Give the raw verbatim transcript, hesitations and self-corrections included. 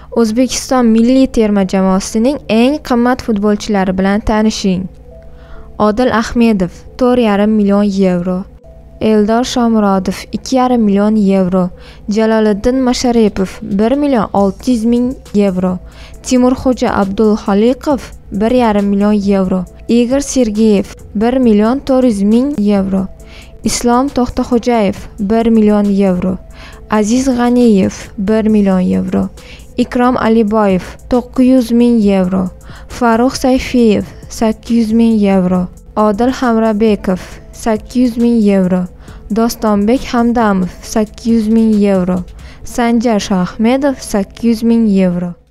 O'zbekiston milliy terma jamoasining eng qimmat futbolchilari bilan tanishing. Odil Ahmedov to'rt yarim million yevro, Eldor Shomurodov ikki yarim million yevro, Jaloliddin Masharipov bir million olti yuz ming yevro, Timurxo'ja Abdulxoliqov bir yarim million yevro, Igor Sergeyev bir million to'rt yuz ming yevro, Islom To'xtaxo'jayev bir million yevro, Aziz G'aniyev bir million yevro, Ikrom Aliboyev to'qqiz yuz ming yevro, Farruh Sayfiyev sakkiz yuz ming yevro, Odil Hamrabekov sakkiz yuz ming yevro, Dostonbek Hamdamov sakkiz yuz ming yevro, Sanjar Shohmedov sakkiz yuz ming yevro.